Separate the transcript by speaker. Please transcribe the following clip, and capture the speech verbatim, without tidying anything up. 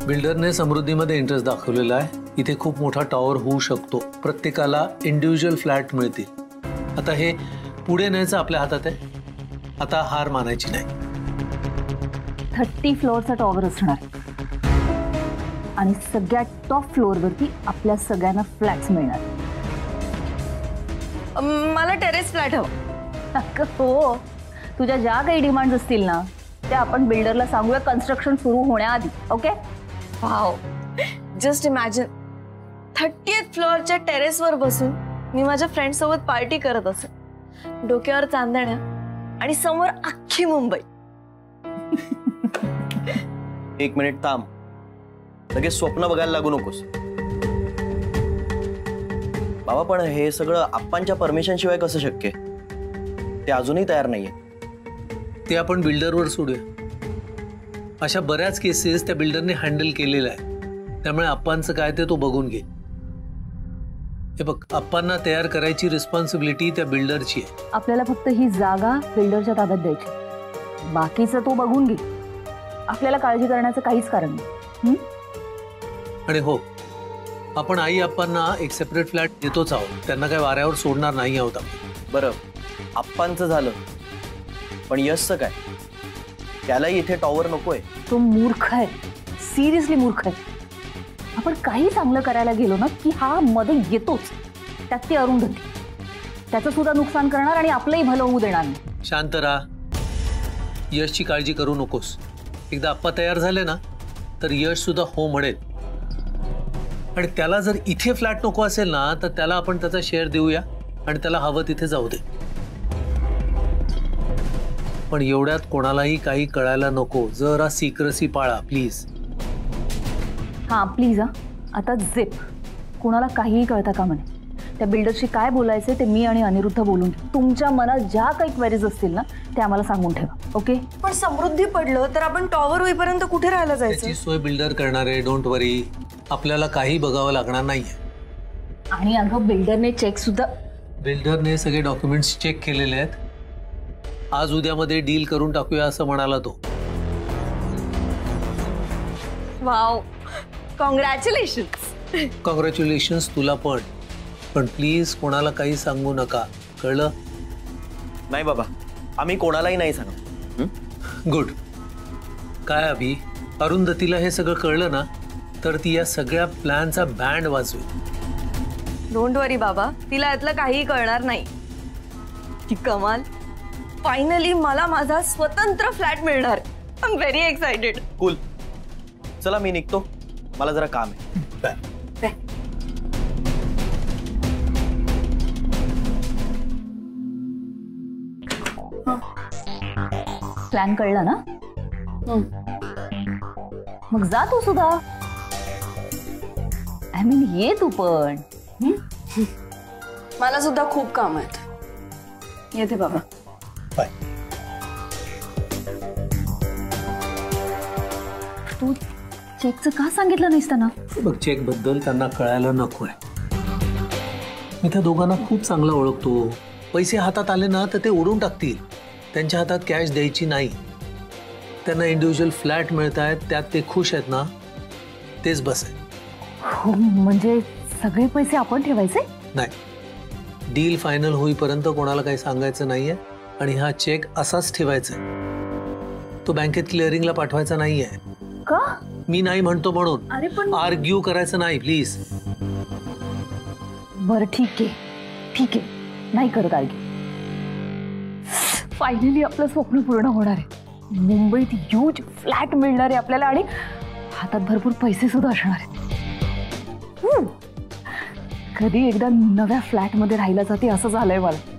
Speaker 1: बिल्डरने समृद्धीमध्ये interest दाखवलेला आहे। इथे खूप मोठा टॉवर होऊ शकतो, प्रत्येकाला इंडिव्हिज्युअल फ्लॅट मिळतील। आता हे पुढे न्यायचं आपल्या हातात आहे, आता हार मानायची नाही।
Speaker 2: थर्टी फ्लोअरचा टॉवर असणार आणि सगळ्यात टॉप फ्लोअरवरती आपल्या सगळ्यांना फ्लॅट्स मिळणार।
Speaker 3: मला टेरेस फ्लॅट हवा।
Speaker 2: हो, तुझ्या ज्या काही डिमांड्स असतील ना त्या आपण बिल्डरला सांगूया कन्स्ट्रक्शन सुरू होण्याआधी। Okay?
Speaker 3: Wow, just imagine thirtieth फ्लोअरच्या टेरेसवर बसून मी माझ्या फ्रेंड सोबत पार्टी करत असे, डोक्यावर चांदण्या आणि समोर अख्खी मुंबई।
Speaker 4: एक मिनिट थांब, लगेच स्वप्न बघायला लागू नकोस बाबा। पण हे सगळं आप्पांच्या परमिशन शिवाय कसं शक्य? ते अजूनही तयार नाहीये।
Speaker 1: ते आपण बिल्डरवर सोडूया। अशा बऱ्याच केसेस त्या बिल्डरने हँडल केलेल्या आहे, त्यामुळे आप्पांचं काय ते तो बघून घे। हे बघ, आप्पांना तयार करायची रिस्पॉन्सिबिलिटी त्या बिल्डरची आहे।
Speaker 2: आपल्याला फक्त ही जागा बिल्डरच्या ताब्यात द्यायची, बाकीचं तो बघून घे। आपल्याला काळजी करण्याचं काहीच कारण नाही।
Speaker 1: आणि हो, आपण आई आप्पांना एक सेपरेट फ्लॅट देतोच आहोत, त्यांना काय वाऱ्यावर सोडणार नाही आहोत आपण।
Speaker 4: बरं, आप्पांचं झालं, पण यशचं काय? त्यालाही इथे टॉवर नकोय।
Speaker 2: तो मूर्ख आहे, सिरियसली मूर्ख आहे। आपण काही चांगलं करायला गेलो ना की हा मध्ये येतोच, त्यात ती अरुंधती त्याचं सुद्धा नुकसान करणार आणि आपलंही भलं होऊ देणार नाही।
Speaker 1: शांत राहा, यशची काळजी करू नकोस। एकदा आप्पा तयार झाले ना तर यश सुद्धा हो म्हणेल, आणि त्याला जर इथे फ्लॅट नको असेल ना तर त्याला आपण त्याचा शेअर देऊया आणि त्याला हवं तिथे जाऊ दे। पण एवढ्यात कोणालाही काही कळायला नको, जरा सिक्रेसी पाळा प्लीज।
Speaker 2: हा प्लीज, हा आता झिप, कोणाला काहीही कळता का म्हणे। त्या बिल्डरशी काय बोलायचे ते मी आणि अनिरुद्ध बोलून घेऊ। तुमच्या मनात ज्या काही क्वेरीज असतील ना ते आम्हाला सांगून ठेवा। ओके?
Speaker 3: पण समृद्धी पडलं तर आपण टॉवर होईपर्यंत कुठे राहायला जायचं?
Speaker 1: त्याची सोय बिल्डर करणार आहे, डोंट वरी। आपल्याला काही बघावं लागणार नाहीये।
Speaker 2: आणि अगं बिल्डरने चेक सुद्धा
Speaker 1: बिल्डरने सगळे डॉक्युमेंट्स चेक केलेले आहेत। आज उद्यामध्ये डील करून टाकूया असं म्हणाला तो।
Speaker 3: Wow, congratulations.
Speaker 1: कॉंग्रॅच्युलेशन्स तुला पण, पण प्लीज कोणाला काही सांगू नका, कळलं?
Speaker 4: नाही बाबा, आम्ही कोणालाही नाही सांगू।
Speaker 1: गुड। काय अभि, अरुंधतीला हे सगळं कळलं ना तर ती या सगळ्या प्लॅनचा बँड वाजवेल।
Speaker 3: डोंट वरी बाबा, तिला यातलं काहीही कळणार नाही। की कमाल, फायनली मला माझा स्वतंत्र फ्लॅट मिळणार। I am very excited.
Speaker 4: Cool, चला मी निघतो, मला जरा काम आहे।
Speaker 1: बाय।
Speaker 2: प्लॅन कळला ना? मग जा तू सुद्धा। आय मीन ये तू पण।
Speaker 3: मला सुद्धा खूप काम आहेत, येते बाबा।
Speaker 1: बाय।
Speaker 2: तू चेकचं का सांगितलं नाहीस त्यांना?
Speaker 1: बघ, चेक बद्दल त्यांना कळायला नकोय। मी त्या दोघांना खूप चांगला ओळखतो। पैसे हातात आले ना तर ते उडून टाकतील, त्यांच्या हातात कॅश द्यायची नाही। त्यांना इंडिव्हिज्युअल फ्लॅट मिळत आहेत, त्यात ते खुश आहेत ना, तेच बस आहे।
Speaker 2: हो, म्हणजे सगळे पैसे आपण ठेवायचे
Speaker 1: नाही। डील फायनल होईपर्यंत कोणाला काही सांगायचं नाहीये, आणि हा चेक असाच ठेवायचा आहे। तो बँकेत क्लिअरिंगला पाठवायचा नाहीये।
Speaker 2: का?
Speaker 1: मी नाही म्हणतो म्हणून।
Speaker 2: अरे पण
Speaker 1: आर्ग्यू करायचं नाही प्लीज।
Speaker 2: बरं ठीक आहे, ठीक आहे, नाही करत आर्ग्यू। फायनली आपलं स्वप्न पूर्ण होणार आहे। मुंबईत ह्यूज फ्लॅट मिळणार आहे आपल्याला, आणि हातात भरपूर पैसे सुद्धा असणार आहेत। कधी एकदा नव्या फ्लॅट मध्ये राहायला जाते असं झालंय मला।